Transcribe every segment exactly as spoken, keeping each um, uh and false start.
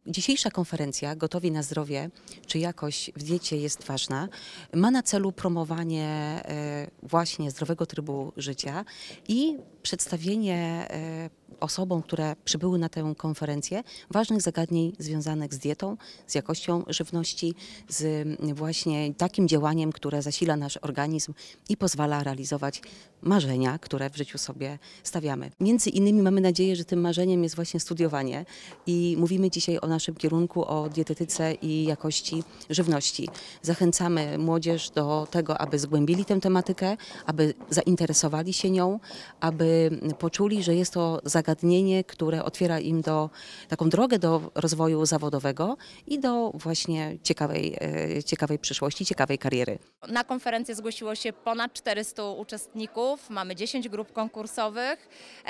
Dzisiejsza konferencja Gotowi na zdrowie, czy jakość w diecie jest ważna, ma na celu promowanie e, właśnie zdrowego trybu życia i przedstawienie e, osobom, które przybyły na tę konferencję, ważnych zagadnień związanych z dietą, z jakością żywności, z właśnie takim działaniem, które zasila nasz organizm i pozwala realizować marzenia, które w życiu sobie stawiamy. Między innymi mamy nadzieję, że tym marzeniem jest właśnie studiowanie i mówimy dzisiaj o naszym kierunku, o dietetyce i jakości żywności. Zachęcamy młodzież do tego, aby zgłębili tę tematykę, aby zainteresowali się nią, aby poczuli, że jest to zagadnienie, które otwiera im do, taką drogę do rozwoju zawodowego i do właśnie ciekawej, ciekawej przyszłości, ciekawej kariery. Na konferencję zgłosiło się ponad czterystu uczestników, mamy dziesięć grup konkursowych,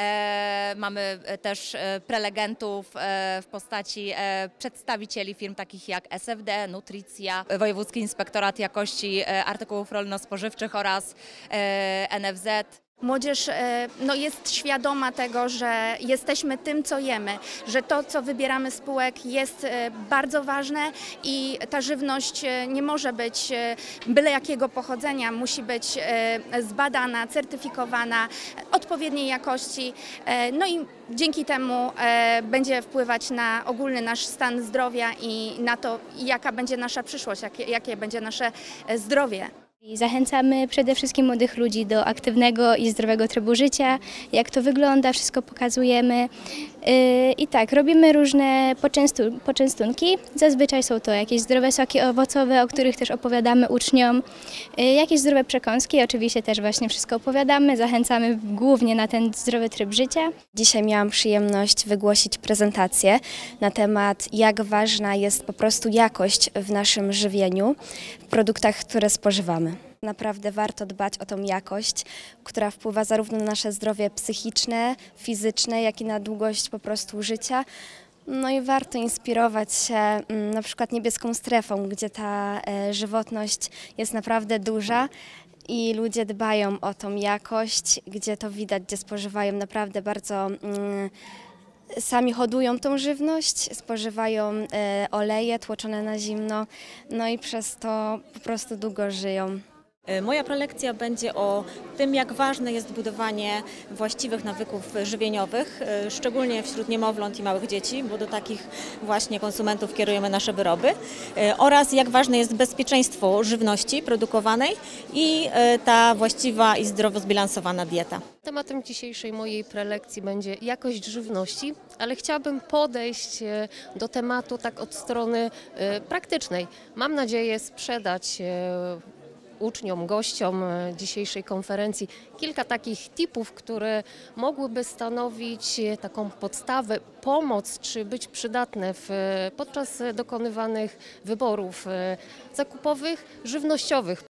e, mamy też prelegentów e, w postaci e, przedstawicieli firm takich jak S F D, Nutricja, Wojewódzki Inspektorat Jakości Artykułów Rolno-Spożywczych oraz e, N F Z. Młodzież no, jest świadoma tego, że jesteśmy tym, co jemy, że to, co wybieramy z spółek, jest bardzo ważne i ta żywność nie może być byle jakiego pochodzenia, musi być zbadana, certyfikowana, odpowiedniej jakości, no i dzięki temu będzie wpływać na ogólny nasz stan zdrowia i na to, jaka będzie nasza przyszłość, jakie, jakie będzie nasze zdrowie. Zachęcamy przede wszystkim młodych ludzi do aktywnego i zdrowego trybu życia, jak to wygląda, wszystko pokazujemy. I tak, robimy różne poczęstu, poczęstunki, zazwyczaj są to jakieś zdrowe soki owocowe, o których też opowiadamy uczniom, jakieś zdrowe przekąski, oczywiście też właśnie wszystko opowiadamy, zachęcamy głównie na ten zdrowy tryb życia. Dzisiaj miałam przyjemność wygłosić prezentację na temat, jak ważna jest po prostu jakość w naszym żywieniu, w produktach, które spożywamy. Naprawdę warto dbać o tą jakość, która wpływa zarówno na nasze zdrowie psychiczne, fizyczne, jak i na długość po prostu życia. No i warto inspirować się na przykład niebieską strefą, gdzie ta żywotność jest naprawdę duża i ludzie dbają o tą jakość, gdzie to widać, gdzie spożywają naprawdę bardzo mm, sami hodują tą żywność, spożywają e, oleje tłoczone na zimno, no i przez to po prostu długo żyją. Moja prelekcja będzie o tym, jak ważne jest budowanie właściwych nawyków żywieniowych, szczególnie wśród niemowląt i małych dzieci, bo do takich właśnie konsumentów kierujemy nasze wyroby, oraz jak ważne jest bezpieczeństwo żywności produkowanej i ta właściwa i zdrowo zbilansowana dieta. Tematem dzisiejszej mojej prelekcji będzie jakość żywności, ale chciałabym podejść do tematu tak od strony praktycznej. Mam nadzieję sprzedać uczniom, gościom dzisiejszej konferencji kilka takich tipów, które mogłyby stanowić taką podstawę, pomoc czy być przydatne w, podczas dokonywanych wyborów zakupowych, żywnościowych.